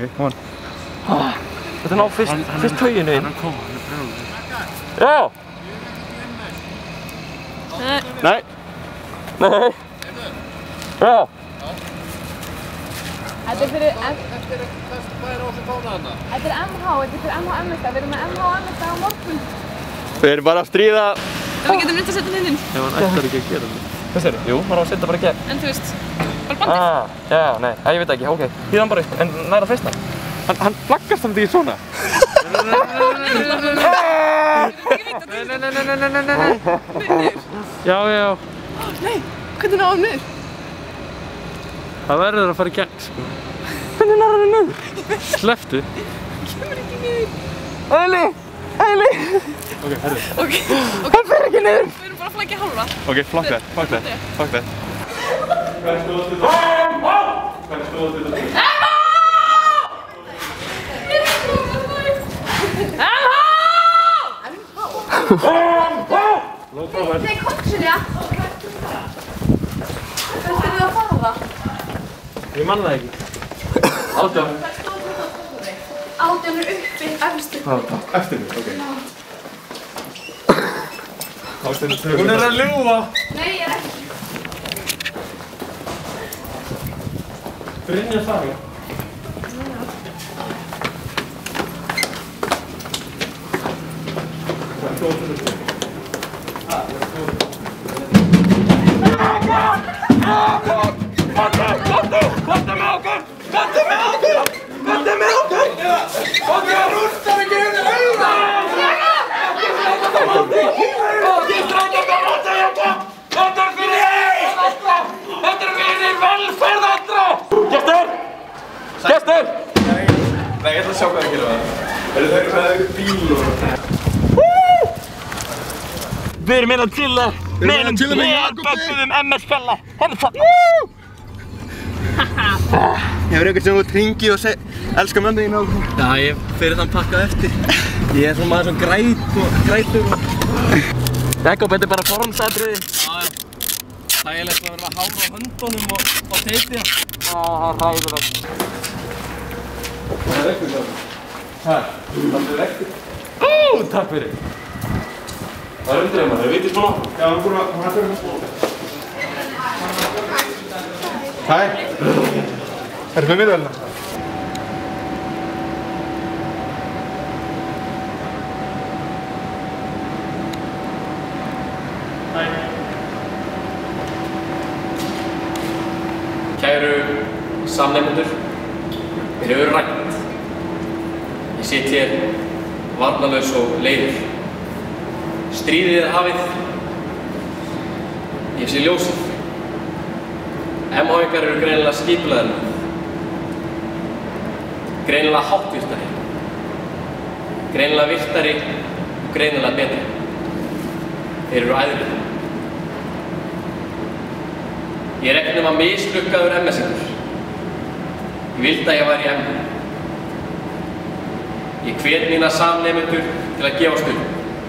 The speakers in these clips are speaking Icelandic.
come on. Þetta ná fyrst tauginu inn. Hann kom, hann brjóður. Já! Nei. Nei. Já. Þetta er fyrir... Eftir hvað er á þessu fána þarna? Þetta er MH, þetta er fyrir MH Emmesta. Við erum með MH Emmesta á morgun. Við erum bara að stríða... En við getum reynt að setja hann inn. Já, hann ætlar ekki að gera það. Hvað segir þú? Jú, maður á að setja bara gegn. En þú veist, bara bandið. Já, nei, ég veit ekki, ok. Hýðan bara upp, en næra fyrsta. Hann flaggast samt ekki svona. Nei. Já. Nei, hvernig náðum niður? Það verður að fara í gegn, sko. Hvernig næra hann niður? Slepptu. Kemur ekki niður. Æli! Ok, herru. Ok. Hann fer ekki niður! Við erum bara að flækja hálfa. Ok, fuck that. Hvað er stóðast þetta? Nei, Kortsilja! Hvert eru þið að fara? Ég man það ekki. 18. 18 er uppi, efstu. Eftir mig, ok. Hún er að ljúga! Nei, ég er ekki. Brynja Saga. Gestur! Nei, ég ætla að sjá hvað það gerir það. Þau eru með bíl og... Við erum að chilla með Jakobi MS-fella. Hérna það. Hefur einhvern sem út hringi og elskar mömmu þína og... Já, ég fyrir þann pakkað eftir. Ég er svona maður svona grætur og... Jakob, þetta er bara formsatriði. Já. Þægilegt að vera að hára á höndunum og teiti það. Það er ræðilegt. Það er ekkert það. Hæ? Það er ekkert. Takk fyrir. Það er undir maður, þau vitið svona? Já, hann fyrir að smá. Hæ? Ertu með miðvælna? Kæru samnemendur, mér hefur rænt. Ég sit hér varnarlaus og leiður. Stríðið er hafið. Ég sé ljósið. MH-ingar eru greinilega skipulagðir. Greinilega háttvirtari. Greinilega virtari og greinilega betri. Þeir eru æðri. Ég er ekki nema mislukkaður MS-ingur. Ég vildi að ég væri í MH. Ég hvet mína samnemendur til að gefast upp.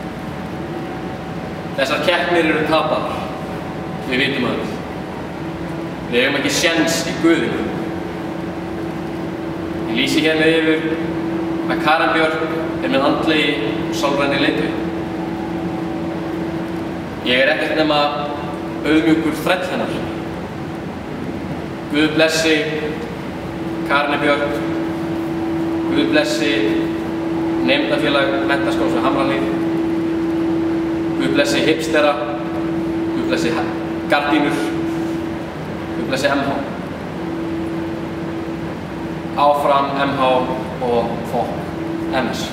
Þessar keppnir eru tapaðar. Við vitum það. Við hefum ekki séns í Guðinu. Ég lýsi hérna yfir að Karen Björk er með andlegi og sálræni leiðtogi. Ég er ekkert nema auðmjúkur þræll hennar. Guð blessi Karen Björk. Guð blessi Neymdafélag Menntaskólans við Hamrahlíð. Guð blessi hipstera. Guð blessi gardínur. Guð blessi MH. Áfram MH og fólk MS.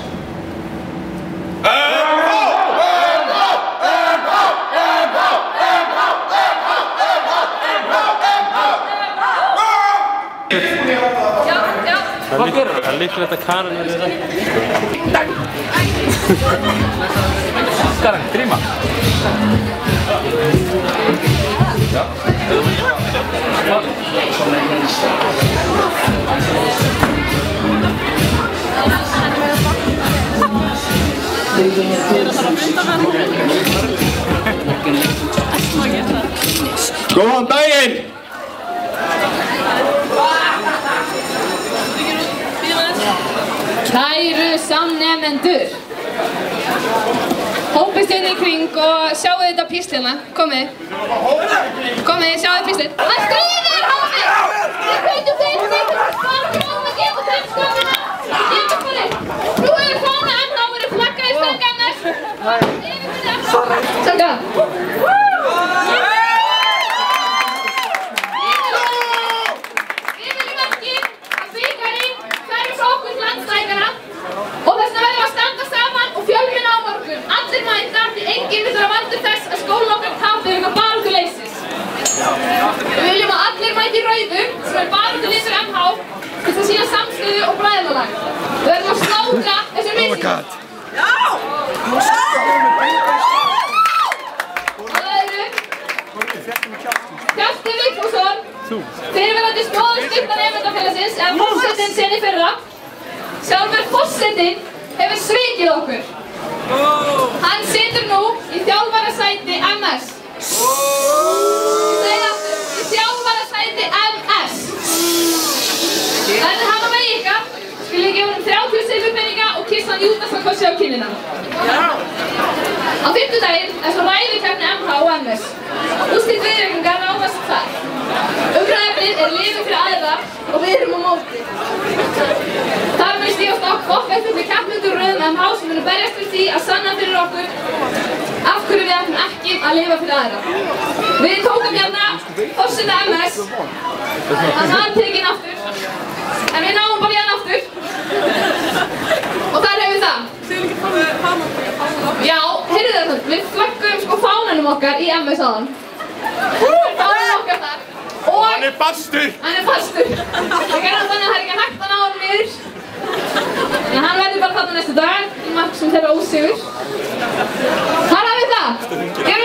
Hvað gerir það? Það er líklegt að Karen verði það. Karen, gríma. Góðan daginn! Kæru samnemendur. Hópist inn í kring og sjáu þetta píslina. Komið. Komið, sjáu píslinn. Hann stríðir hópið! Við kveitum þeim bara gráma gefa þeim skofina. Gefa fyrir. Nú hefur fána MH verið flaggað í stöng MS. Sanga. Við viljum ekki að bikarinn færi frá okkur til landstækjana og þess vegna verðum að standa saman og fjölmenna á morgun. Allir mæta því enginn vill vera valdur þess að skólinn okkar tapi vegna barátuleysis. Við viljum að allir mæti í rauðum sem er barátulýsur MH til að sýna samstöðu og bræðralag. Við verðum að slátra þessum misjum. Hjalti Vigfússon, fyrirverandi stjórnarnemendafélagsins eða forsetinn sen í fyrra. Sjálfur forsetinn hefur svikið okkur. Hann situr nú í þjálfarasæti MS. Ég segi aftur, í þjálfarasæti MS. Þannig hann á vegi ykkar skil ég gefa honum 30 silfurpeninga og kissa hann Júdasarkossi á kinnina. Á fimmtudaginn er svo ræðikeppni MH og MS. Úrslit viðurkenningar ráðast þar. Umræðefnið er lifið fyrir aðra og við erum á móti. Þar mun stígast okkar keppnendur röðum MH sem munu berjast fyrir því að sanna fyrir okkur af hverju við ætlum ekki að lifa fyrir aðra. Við tókum hérna forseta MS, hann var tekinn aftur, en við náum bara hérna aftur. Og þar hefur það. Já, heyrðu þetta, við flaggum sko fánanum okkar í MS áðan. Fánanum okkar þar. Og hann er fastur! Hann er fastur. Það gerðum þannig að það er ekki hægt að ná hann niður. En hann verður bara þarna næstu dag, í mark sem þeirra ósigur. Þar hafið það.